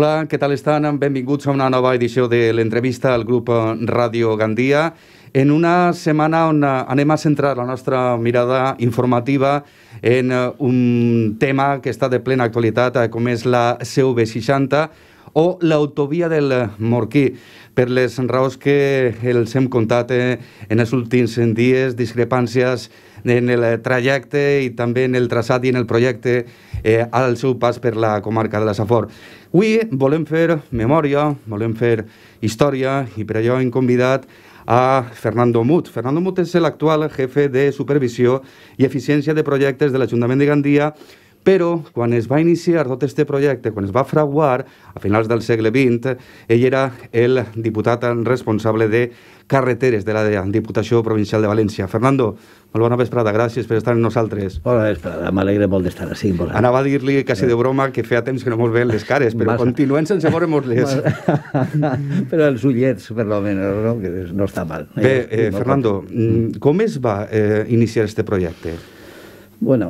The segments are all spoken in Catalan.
Hola, què tal estan? Benvinguts a una nova edició de l'entrevista al grup Ràdio Gandia. En una setmana on anem a centrar la nostra mirada informativa en un tema que està de plena actualitat, com és la CV60 o l'autovia del Morquí, per les raons que els hem contat en els últims dies, discrepàncies en el trajecte i també en el traçat i en el projecte al seu pas per la comarca de la Safor. Avui volem fer memòria, volem fer història i per allò hem convidat a Fernando Mut. Fernando Mut és l'actual jefe de supervisió i eficiència de projectes de l'Ajuntament de Gandia, però quan es va iniciar tot aquest projecte, quan es va fraguar a finals del segle XX, ell era el diputat responsable de carreteres de la Diputació Provincial de València. Fernando, molt bona vesprada, gràcies per estar amb nosaltres. Bona vesprada, m'alegre molt d'estar així. Anava a dir-li quasi de broma que feia temps que no mos veien les cares, però continuem sense veure-mos-les. Però els ullets, per lo menos, no? Que no està mal. Bé, Fernando, com es va iniciar este projecte? Bueno,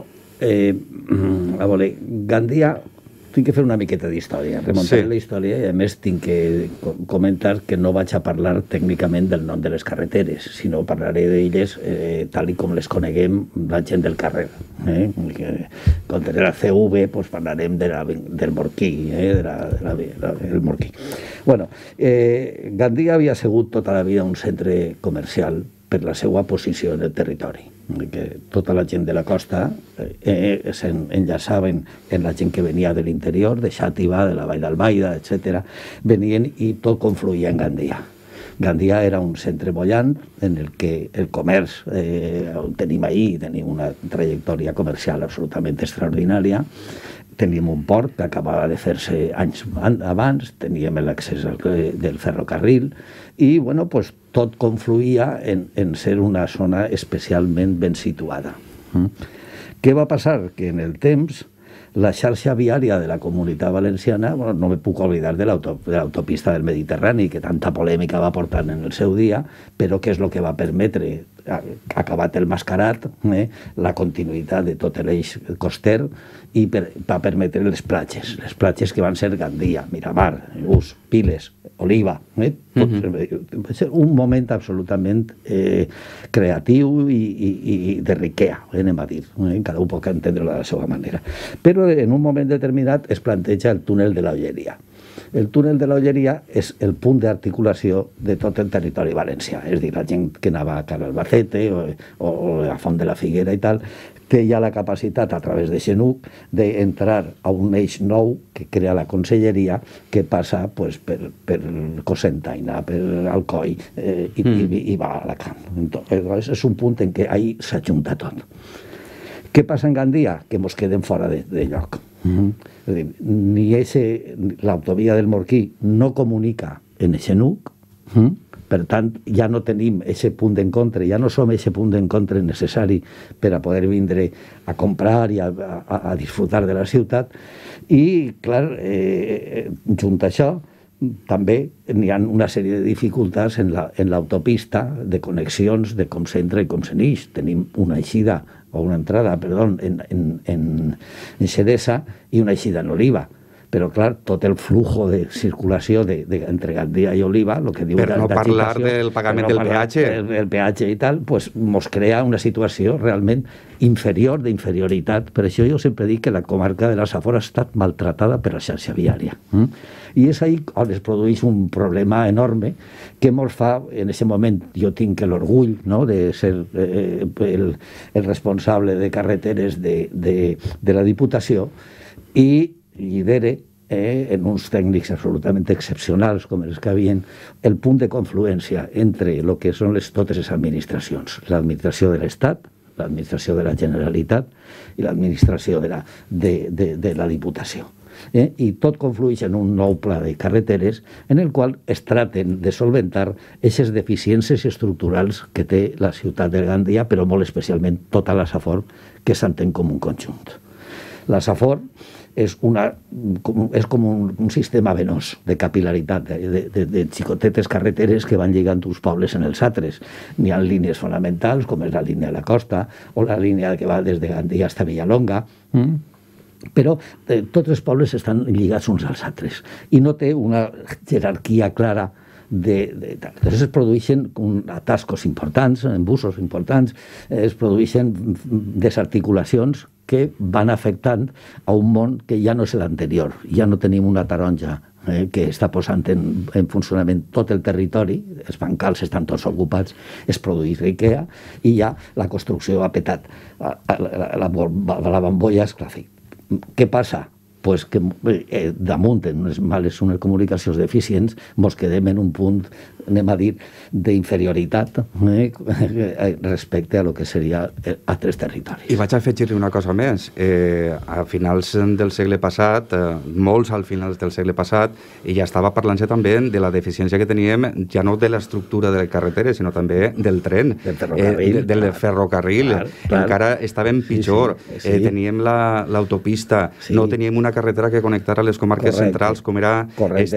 a veure, Gandia, tinc que fer una miqueta d'història, remuntar la història, i a més tinc que comentar que no vaig a parlar tècnicament del nom de les carreteres, sinó parlaré d'elles tal com les coneguem la gent del carrer. Quan era CV, doncs parlarem del Morquí, del Morquí. Bueno, Gandia havia sigut tota la vida un centre comercial per la seva posició en el territori. Que tota la gent de la costa s'enllaçaven en la gent que venia de l'interior, de Xàtiva, de la Vall d'Albaida, etc. Venien i tot confluïa en Gandia. Gandia era un centre bollant en el que el comerç, tenim ahir, tenim una trajectòria comercial absolutament extraordinària. Teníem un port que acabava de fer-se anys abans, teníem l'accés del ferrocarril i, bueno, pues, tot confluïa en ser una zona especialment ben situada. Què va passar? Que en el temps la xarxa viària de la Comunitat Valenciana, bueno, no me puc oblidar de l'autopista del Mediterrani, que tanta polèmica va portar en el seu dia, però que és el que va permetre, acabat el Mascarat, la continuïtat de tot l'eix coster i va permetre les platges que van ser Gandia, Miramar, Us, Piles, Oliva. Va ser un moment absolutament creatiu i de riquea, anem a dir. Cada un pot entendre-ho de la seva manera. Però en un moment determinat es planteja el túnel de l'Olleria. El túnel de l'Olleria és el punt d'articulació de tot el territori valencià. És a dir, la gent que anava a Cal Albacete o a Font de la Figuera i tal, té ja la capacitat, a través de Xenuc, d'entrar a un eix nou que crea la conselleria, que passa per Cocentaina, per Alcoi i va a Alacant. És un punt en què ahir s'ajunta tot. Què passa en Gandia? Que mos quedem fora de lloc. És a dir, l'autovia del Morquí no comunica en Xenuc, per tant, ja no tenim aquest punt d'encontre, ja no som aquest punt d'encontre necessari per a poder vindre a comprar i a disfrutar de la ciutat. I, clar, junt a això, també n'hi ha una sèrie de dificultats en l'autopista de connexions de com s'entra i com se n'ix. Tenim una eixida o una entrada, perdó, en Xeresa i una eixida en Oliva. Però, clar, tot el flujo de circulació entre Gandia i Oliva, el que diu... Per no parlar del pagament del peatge. El peatge i tal, doncs mos crea una situació realment inferior, d'inferioritat. Per això jo sempre dic que la comarca de la Safor ha estat maltratada per la xarxa viària. I és ahí on es produeix un problema enorme que mos fa, en aquest moment, jo tinc l'orgull de ser el responsable de carreteres de la Diputació i lidere en uns tècnics absolutament excepcionals com els que havien el punt de confluència entre el que són totes les administracions, l'administració de l'Estat, l'administració de la Generalitat i l'administració de la Diputació. I tot conflueix en un nou pla de carreteres en el qual es traten de solventar aquestes deficiències estructurals que té la ciutat de Gandia, però molt especialment tota la Safor, que s'entén com un conjunt. La Safor és com un sistema venós de capilaritat, de xicotetes carreteres que van lligant uns pobles en els altres. N'hi ha línies fonamentals, com és la línia de la costa, o la línia que va des de Gandia fins a Villalonga, però tots els pobles estan lligats uns als altres i no té una jerarquia clara Llavors es produeixen atascos importants, embussos importants, es produeixen desarticulacions que van afectant a un món que ja no és l'anterior. Ja no tenim una taronja que està posant en funcionament tot el territori, els bancals estan tots ocupats, es produeix l'IKEA i ja la construcció ha petat. La bombolla és clàssic. Què passa? Pues que damunt en unes comunicacions deficients mos quedem en un punt, anem a dir, d'inferioritat respecte a lo que seria altres territoris. I vaig a afegir-li una cosa més. A finals del segle passat, molts al finals del segle passat, ja estava parlant-se també de la deficiència que teníem, ja no de l'estructura de les carreteres, sinó també del tren, del ferrocarril. Encara estàvem pitjor. Teníem l'autopista, no teníem una carretera que connectara les comarques centrals, com era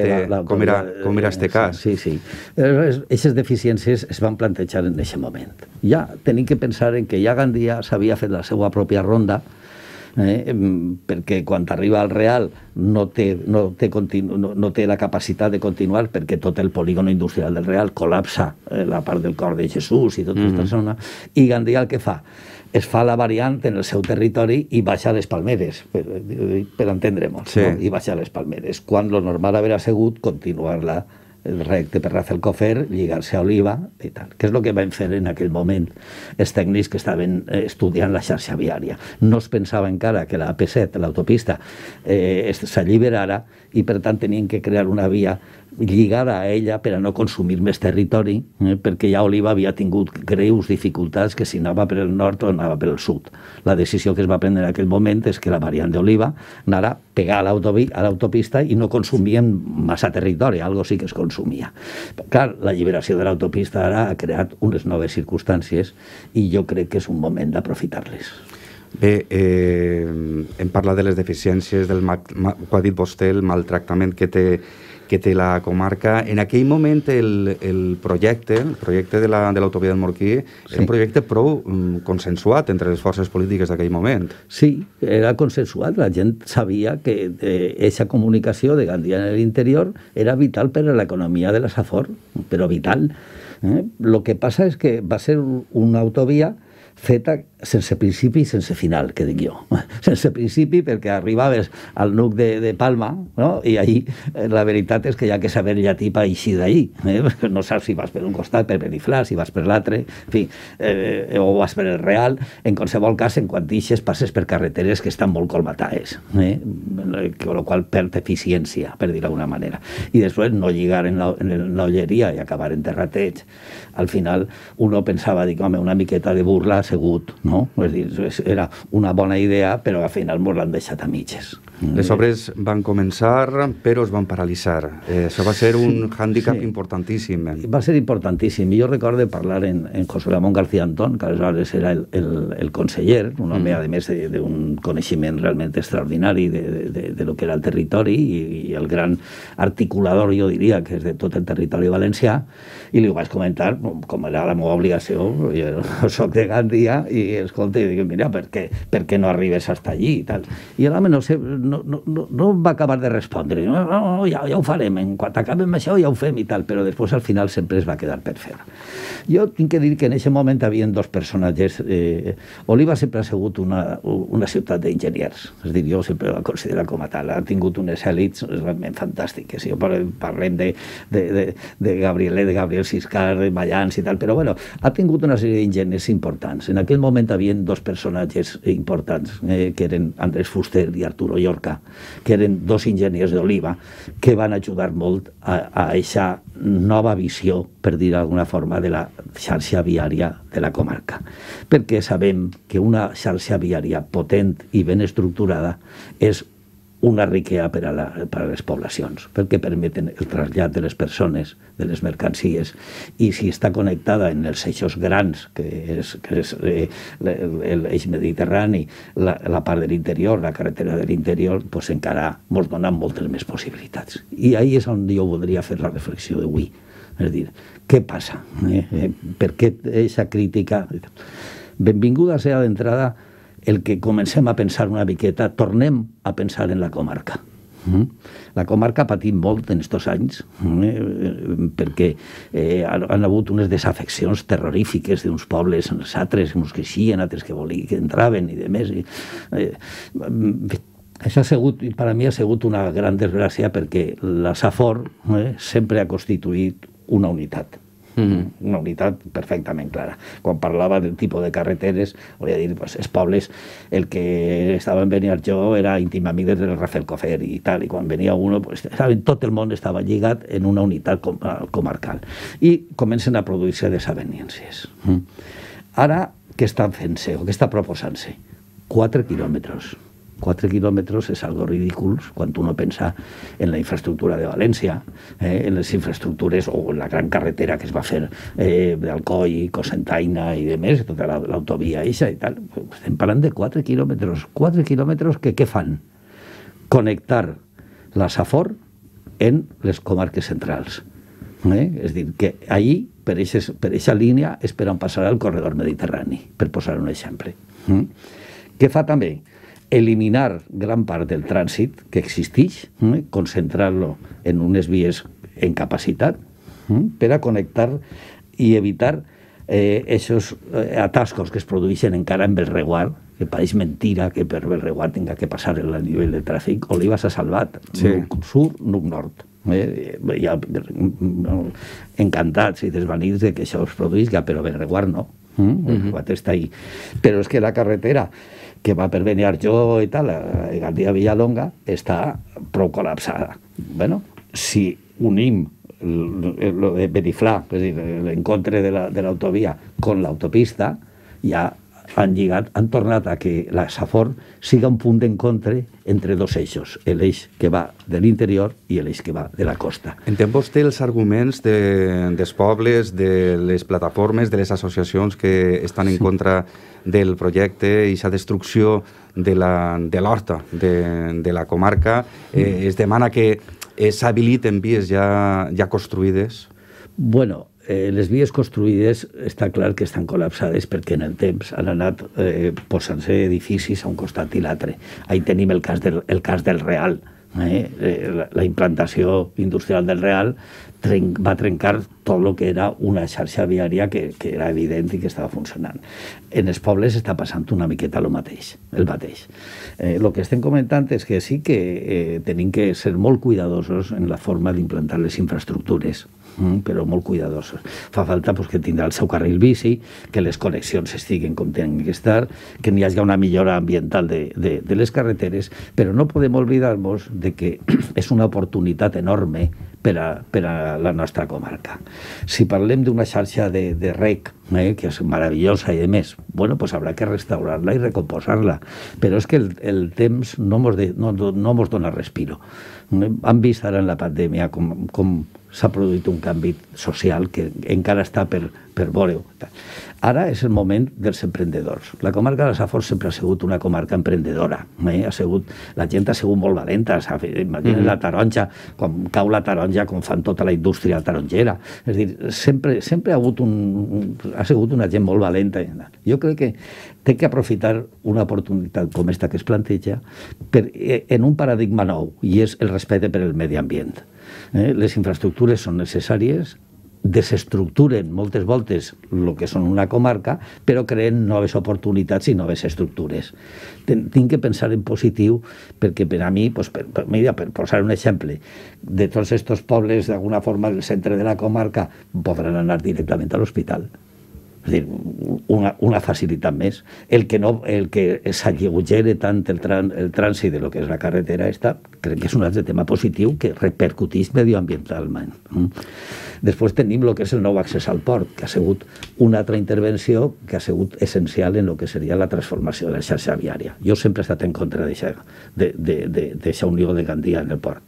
este cas. Sí, sí. Aquestes deficiències es van plantejar en aquest moment. Ja tenim que pensar en que ja Gandia s'havia fet la seva pròpia ronda, perquè quan arriba al Real no té la capacitat de continuar perquè tot el polígon industrial del Real col·lapsa la part del Cor de Jesús i tota aquesta zona, i Gandia el que fa? Es fa la variant en el seu territori i baixa les Palmeres, per entendre'ns, i baixa les Palmeres, quan lo normal hauria sigut continuar-la el recte per Rafelcofer, lligar-se a Oliva i tal, que és el que vam fer en aquell moment els tècnics que estaven estudiant la xarxa viària. No es pensava encara que la AP7, l'autopista, s'alliberara i per tant tenien que crear una via lligada a ella per a no consumir més territori, perquè ja Oliva havia tingut greus dificultats que si anava per el nord o anava per el sud. La decisió que es va prendre en aquell moment és que la variant d'Oliva anara a pegar a l'autopista i no consumien massa territori, algo sí que es consumia. Clar, la alliberació de l'autopista ara ha creat unes noves circumstàncies i jo crec que és un moment d'aprofitar-les. Bé, hem parlat de les deficiències, ho ha dit vostè, el maltractament que té la comarca. En aquell moment el projecte de l'autovia del Morquí era un projecte prou consensuat entre les forces polítiques d'aquell moment. Sí, era consensuat. La gent sabia que aquesta comunicació de Gandia en l'interior era vital per a l'economia de la Safor, però vital. Lo que passa és que va ser una autovia feta sense principi i sense final, que dic jo. Sense principi perquè arribaves al nuc de Palma, no? I ahí la veritat és que hi ha que saber llatí per eixir d'ahí. No saps si vas per un costat, per Beniflà, si vas per l'altre, en fi, o vas per el Real. En qualsevol cas, en quan deixes, passes per carreteres que estan molt colmatades, amb la qual perd eficiència, per dir d'alguna manera. I després no lligar en l'olleria i acabar en terrateig. Al final, uno pensava, dic, home, una miqueta de burla ha sigut, no? És dir, era una bona idea, però al final ens l'han deixat a mitges. Les obres van començar, però es van paralitzar. Això va ser un hàndicap importantíssim. Va ser importantíssim. Jo recordo parlar en José Ramón García Antón, que aleshores era el conseller, un home, a més, d'un coneixement realment extraordinari de lo que era el territori i el gran articulador, jo diria, que és de tot el territori valencià, i li ho vaig comentar, com era la meva obligació, jo soc de Gandia, i escolta, i dic, mira, per què no arribes fins allí? I l'home no va acabar de respondre. No, ja ho farem, en quan acabem això ja ho fem i tal, però després al final sempre es va quedar per fer. Jo tinc que dir que en aquest moment hi havia dos personatges. Oliva sempre ha sigut una ciutat d'enginyers, és a dir, jo sempre la considero com a tal, ha tingut unes èlits realment fantàstiques. Jo parlem de Gabriel Siscar, de Mayans i tal, però bueno, ha tingut una sèrie d'enginyers importants. En aquell moment hi havia dos personatges importants, que eren Andrés Fuster i Arturo Llorca, que eren dos enginyers d'Oliva, que van ajudar molt a aquesta nova visió, per dir d'alguna forma, de la xarxa viària de la comarca. Perquè sabem que una xarxa viària potent i ben estructurada és una riquesa per a les poblacions, perquè permeten el trasllat de les persones, de les mercancies, i si està connectada en els eixos grans, que és l'eix mediterrani, la part de l'interior, la carretera de l'interior, doncs encara ens donen moltes més possibilitats. I ahí és on jo voldria fer la reflexió d'avui. És a dir, què passa? Per què aquesta crítica? Benvinguda sea d'entrada el que comencem a pensar una miqueta, tornem a pensar en la comarca. La comarca ha patit molt en aquests anys perquè han hagut unes desafeccions terrorífiques d'uns pobles, els altres, uns que eixien, altres que volien, que entraven i de més. Això ha sigut, per a mi ha sigut una gran desgràcia perquè la Safor sempre ha constituït una unitat. Una unitat perfectament clara. Quan parlava del tipus de carreteres, volia dir, pues, els pobles, el que estava en Beniarjó era íntim amic del Rafael Cofer i tal, i quan venia uno, pues, tot el món estava lligat en una unitat comarcal. I comencen a produir-se desavenències. Ara, què estan fent-se o què està proposant-se? 4 quilòmetres. 4 quilòmetres és algo ridícul quan uno pensa en la infraestructura de València, en les infraestructures o en la gran carretera que es va fer d'Alcoi, Cocentaina i de més, tota l'autovia eixa i tal. Estem parlant de 4 quilòmetres. 4 quilòmetres que què fan? Connectar la Safor en les comarques centrals. És a dir, que allí, per aquesta línia, és per on passarà el corredor mediterrani, per posar un exemple. Què fa també? Eliminar gran part del trànsit que existeix, concentrar-lo en unes vies en capacitat per a connectar i evitar aquests atascos que es produeixen encara en Bellreguard, que pareix mentira que per Bellreguard tinga que passar el nivell de tràfic. Olivas ha salvat, sur, nord. Encantats i desvanits de que això es produïsca, però Bellreguard no. Bellreguard està ahí. Però és que la carretera que va per Beniarjó i tal, Gandia-Villalonga, està prou col·lapsada. Bueno, si unim lo de Beniflà, és a dir, l'encontre de l'autovia con l'autopista, ja han tornat a que la Safor siga un punt d'encontre entre dos eixos, l'eix que va de l'interior i l'eix que va de la costa. Entenc vostè els arguments dels pobles, de les plataformes, de les associacions que estan en contra del projecte i aquesta destrucció de l'horta, de la comarca. Es demana que s'habiliten vies ja construïdes? Bueno, les vies construïdes està clar que estan col·lapsades perquè en el temps han anat posant-se edificis a un costat i l'altre. Ahí tenim el cas del Real. La implantació industrial del Real va trencar tot el que era una xarxa viària que era evident i que estava funcionant. En els pobles està passant una miqueta el mateix. El que estem comentant és que sí que tenim que ser molt cuidadosos en la forma d'implantar les infraestructures, però molt cuidadosos. Fa falta que tindrà el seu carril bici, que les connexions estiguen com tenen que estar, que n'hi hagi una millora ambiental de les carreteres, però no podem oblidar-nos de que és una oportunitat enorme per a la nostra comarca. Si parlem d'una xarxa de rec, que és meravellosa i de més, bueno, pues haurà que restaurar-la i recomposar-la, però és que el temps no mos dona respiro. Hem vist ara en la pandèmia com s'ha produït un canvi social que encara està per veure-ho. Ara és el moment dels emprendedors. La comarca de la Safor sempre ha sigut una comarca emprendedora. La gent ha sigut molt valenta. Imaginen la taronja, quan cau la taronja, com fan tota la indústria tarongera. És a dir, sempre ha sigut una gent molt valenta. Jo crec que té que aprofitar una oportunitat com esta que es planteja en un paradigma nou, i és el respecte per al medi ambient. Les infraestructures són necessàries, desestructuren moltes voltes el que són una comarca, però creen noves oportunitats i noves estructures. Tinc que pensar en positiu perquè per a mi, per posar un exemple, de tots aquests pobles, d'alguna forma, el centre de la comarca podran anar directament a l'hospital. És a dir, una facilitat més. El que s'alleugere tant el trànsit de lo que és la carretera crec que és un altre tema positiu que repercuteix medioambientalment. Després tenim el que és el nou accés al port, que ha sigut una altra intervenció que ha sigut essencial en el que seria la transformació de la xarxa viària. Jo sempre he estat en contra d'aquesta unió de Gandia en el port.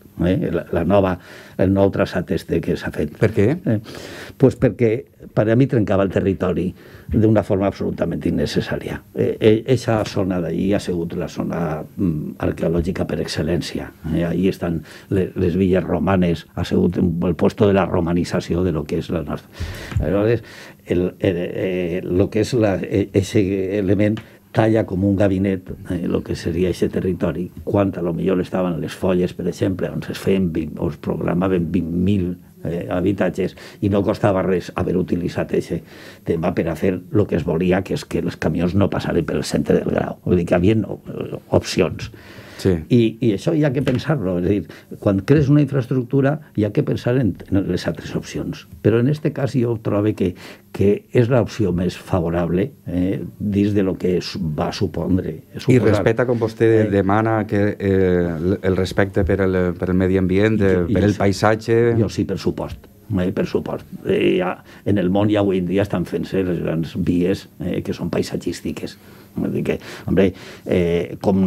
El nou traçat que s'ha fet. Per què? Pues perquè per a mi trencava el territori d'una forma absolutament innecessària. Aquesta zona d'allí ha sigut la zona arqueològica per excel·lència. Allí estan les villes romanes, ha sigut el puesto de la romanització de lo que és la nostra. Aleshores, el que és aquest element talla com un gabinet el que seria aquest territori, quan a lo millor estaven les folles, per exemple, on es programaven 20.000 habitatges i no costava res haver utilitzat aquest tema per a fer el que es volia, que és que els camions no passaren pel centre del Grau. Vull dir que hi havia opcions. Sí. I això hi ha que pensar-lo. És a dir, quan crees una infraestructura hi ha que pensar en les altres opcions. Però en aquest cas jo trobo que és l'opció més favorable dins de lo que va supondre. I respecte, com vostè demana, que el respecte per el medi ambient, per el paisatge... Jo sí, per suport. Per suport. En el món ja avui en dia estan fent-se les grans vies que són paisatgístiques. Vull dir que, hombre, com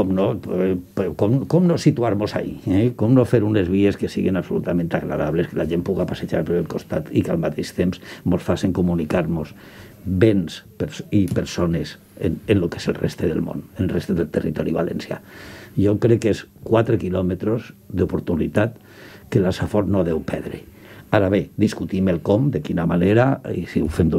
no situar-nos ahí, com no fer unes vies que siguin absolutament agradables, que la gent pugui passejar per el costat i que al mateix temps ens facin comunicar-nos béns i persones en el que és el reste del món, en el reste del territori valencià. Jo crec que és 4 quilòmetres d'oportunitat que la Safor no deu perdre. Ara bé, discutim el com, de quina manera, i si ho fem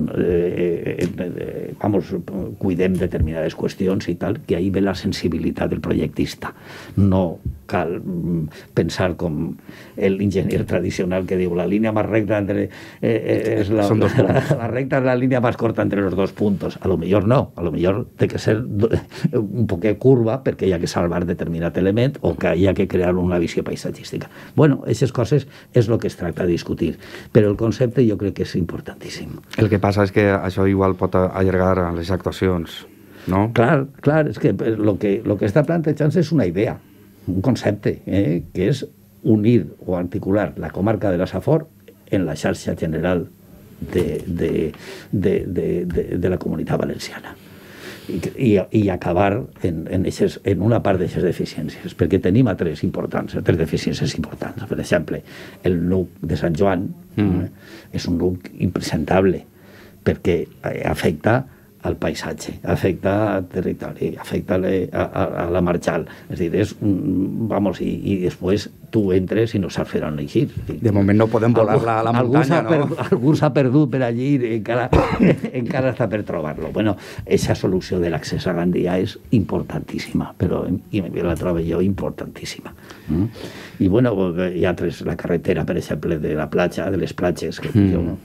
cuidem determinades qüestions i tal, que ahí ve la sensibilitat del projectista. No cal pensar com l'enginyer tradicional que diu la línia més recta és la recta és la línia més corta entre els dos puntos. A lo millor no, a lo millor té que ser un poquet curva perquè hi ha que salvar determinat element o que hi ha que crear una visió paisatgística. Bueno, aquestes coses és el que es tracta de discutir. Però el concepte jo crec que és importantíssim. El que passa és que això igual pot allargar les actuacions, no? Clar, és que el que està plantejant és una idea, un concepte, que és unir o articular la comarca de la Safor en la xarxa general de la Comunitat Valenciana. I acabar en una part d'aquestes deficiències, perquè tenim altres deficiències importants. Per exemple, el nuc de Sant Joan és un nuc impresentable perquè afecta al paisatge, afecta al territori, afecta a la marxal. És a dir, i després tu entres i no saps fer on eixir. De moment no podem volar a la muntanya, no? Algú s'ha perdut per allí i encara està per trobar-lo. Bueno, aquesta solució de l'accés a Gandia és importantíssima, però la trobo jo importantíssima. I bueno, hi ha altres, la carretera, per exemple, de la platja, de les platges, que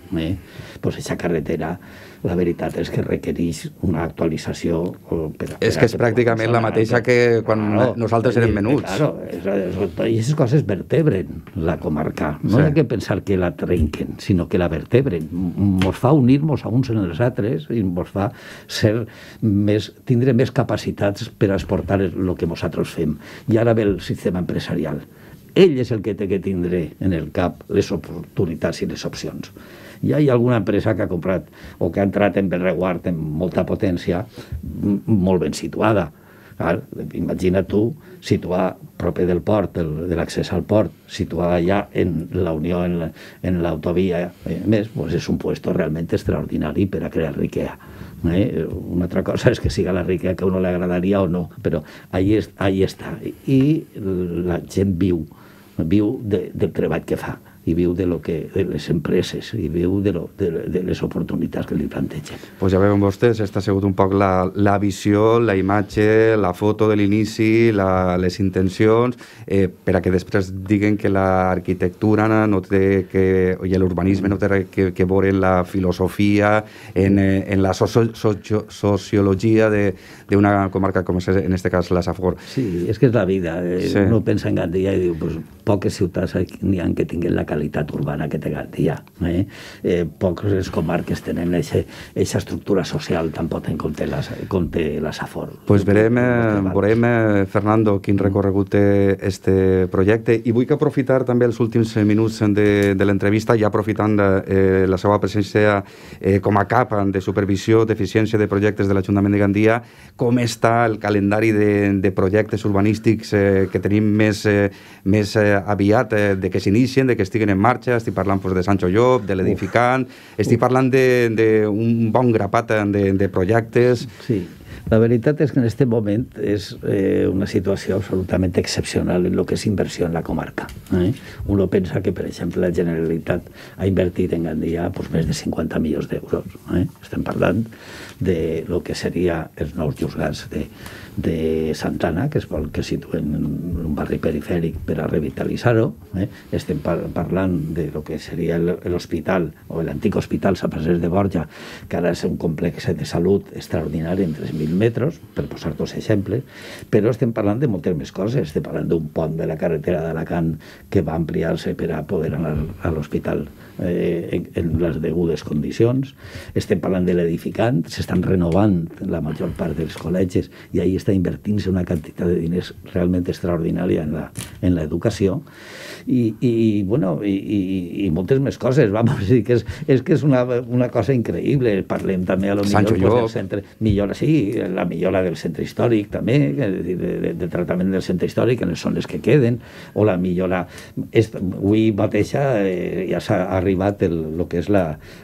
pues aquesta carretera, la veritat és que requereix una actualització. És que és pràcticament la mateixa que quan nosaltres érem menuts. Claro, i aquestes coses vertebren la comarca. No hi ha que pensar que la trenquen, sinó que la vertebren. Ens fa unir-nos a uns en els altres i ens fa tindre més capacitats per exportar el que nosaltres fem. I ara ve el sistema empresarial. Ell és el que té que tindre en el cap les oportunitats i les opcions. Ja hi ha alguna empresa que ha comprat o que ha entrat en Belreguard amb molta potència, molt ben situada. Imagina tu situar proper del port, de l'accés al port, situar allà en la unió, en l'autovia, més, és un puesto realment extraordinari per a crear riquea. Una altra cosa és que siga la riquea que a uno le agradaria o no, però ahí està. I la gent viu del treball que fa, i viu de les empreses, i viu de les oportunitats que li plantegen. Pues ja veuen vostès, aquesta ha sigut un poc la visió, la imatge, la foto de l'inici, les intencions, per a que després diguen que l'arquitectura no té i l'urbanisme no té res que veure en la filosofia, en la sociologia d'una comarca com és en aquest cas la Safor. Sí, és que és la vida. Uno pensa en Gandia i diu, poques ciutats n'hi ha que tinguin la qualitat urbana que té Gandia. Poques comarques tenen aquesta estructura social tan potent com té la Safor. Pues veurem, Fernando, quin recorregut té este projecte, i vull aprofitar també els últims minuts de l'entrevista, ja aprofitant la seva presència com a cap de supervisió d'eficiència de projectes de l'Ajuntament de Gandia, com està el calendari de projectes urbanístics que tenim més aviat de que s'inicien, de que estiguen en marxa. Estic parlant de Sancho Llop, de l'edificant, estic parlant d'un bon grapat de projectes. Sí. La veritat és que en aquest moment és una situació absolutament excepcional en el que és inversió en la comarca. Uno pensa que, per exemple, la Generalitat ha invertit en Gandia més de 50 milions d'euros. Estem parlant de lo que seria els nous juzgats de Santana, que es vol que situen en un barri perifèric per a revitalitzar-ho. Estem parlant de lo que seria l'hospital, o l'antic hospital Sant Francesc de Borja, que ara és un complex de salut extraordinari en 3.000 metres, per posar dos exemples, però estem parlant de moltes més coses. Estem parlant d'un pont de la carretera d'Alacant que va ampliar-se per a poder anar a l'hospital en les degudes condicions. Estem parlant de l'edificant, s'estan renovant la major part dels col·legis i ahí està invertint-se una quantitat de diners realment extraordinària en l'educació i moltes més coses. Vamos a dir que és una cosa increïble. Parlem també a lo millor del centre, la millora del centre històric també, del tractament del centre històric en les zones que queden, o la millora. Avui mateixa ja s'ha arribat el que és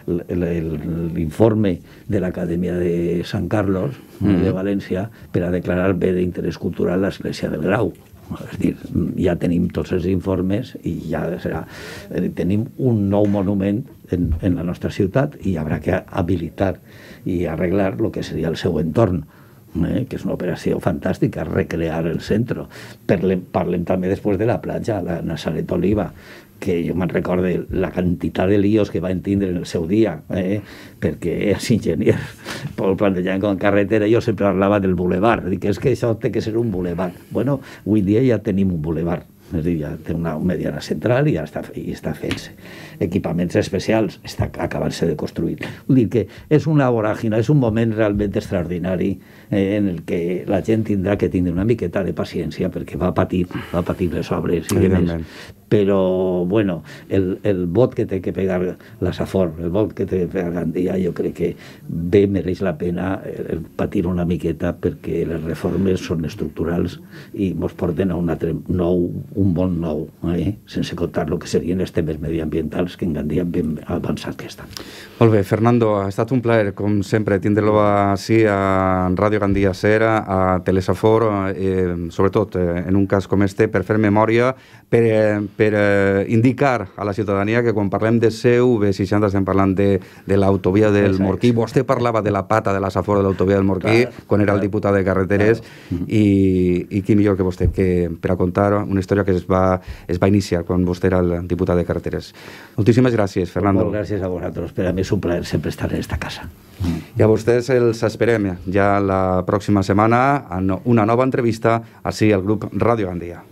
l'informe de l'Acadèmia de Sant Carlos de València per a declarar bé d'interès cultural l'Església del Grau. És dir, ja tenim tots els informes i ja tenim un nou monument en la nostra ciutat i hi haurà que habilitar i arreglar el que seria el seu entorn, que és una operació fantàstica, recrear el centre. Parlem també després de la platja, la Nazaret Oliva, que jo me'n recordo la quantitat de líos que van tindre en el seu dia, perquè és enginyer, plantejant com a carretera. Jo sempre parlava del bulevard, dic, és que això té que ser un bulevard. Bueno, avui dia ja tenim un bulevard, és a dir, ja té una mediana central i ja està fent-se. Equipaments especials està acabant-se de construir. Vull dir que és una voràgina, és un moment realment extraordinari en el que la gent tindrà que tindre una miqueta de paciència perquè va patir les obres i demés. Però, bueno, el vot que té que pegar la Safor, el vot que té que pegar Gandia, jo crec que bé mereix la pena patir una miqueta perquè les reformes són estructurals i ens porten a un bon nou, sense comptar el que serien els temes mediambientals que en Gandia ben avançat que estan. Molt bé, Fernando, ha estat un plaer, com sempre, tindre-lo així a Ràdio Gandia Ser, a Telesafor, sobretot en un cas com este, per fer memòria, per indicar a la ciutadania que quan parlem de CV60 estem parlant de l'autovia del Morquí. Vostè parlava de la pata de la Safor de l'autovia del Morquí quan era el diputat de Carreteres i qui millor que vostè per a contar una història que es va iniciar quan vostè era el diputat de Carreteres. Moltíssimes gràcies, Fernando. Molt gràcies a vosaltres. Per a mi és un plaer sempre estar en esta casa. I a vostès els esperem ja la pròxima setmana en una nova entrevista així al grup Ràdio Gandia.